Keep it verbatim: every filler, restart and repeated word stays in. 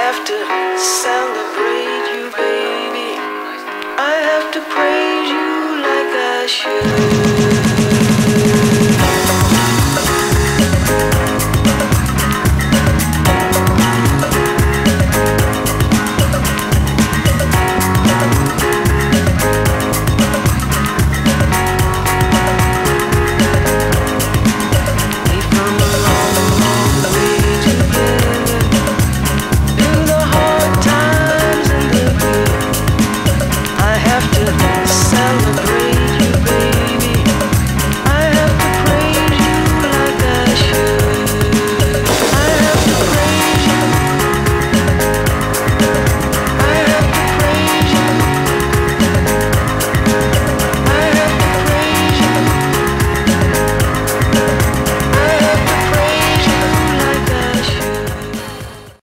have to celebrate you, baby. I have to praise you like I should.